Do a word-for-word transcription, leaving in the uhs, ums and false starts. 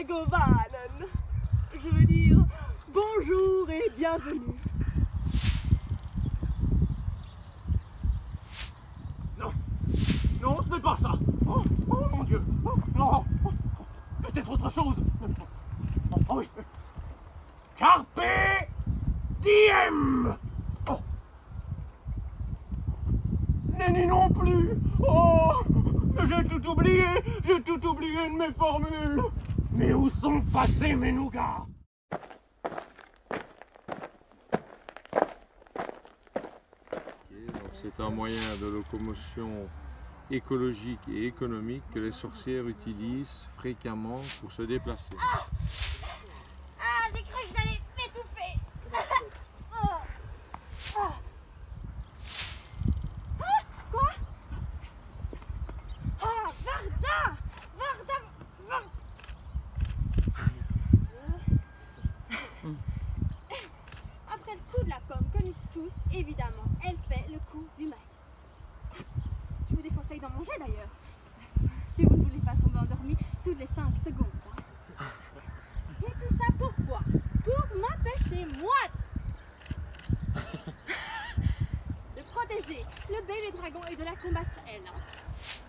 Legovanen. Je veux dire bonjour et bienvenue. Non, non, ce n'est pas ça. Oh, oh mon Dieu, oh, non, oh, peut-être autre chose. Oh, oh oui. Carpe diem. Oh. Nenni non plus. Oh, j'ai tout oublié, j'ai tout oublié de mes formules. Mais où sont passés mes nougats? C'est un moyen de locomotion écologique et économique que les sorcières utilisent fréquemment pour se déplacer. Ah, ah j'ai cru que j'allais m'étouffer. Oh. Oh. Ah, quoi? Ah, Varda Varda Varda Après le coup de la pomme, connu tous, évidemment, elle fait le coup du maïs. Je vous déconseille d'en manger d'ailleurs, si vous ne voulez pas tomber endormi toutes les cinq secondes. Hein. Et tout ça pourquoi? Pour m'empêcher, moi, de protéger le bébé dragon et de la combattre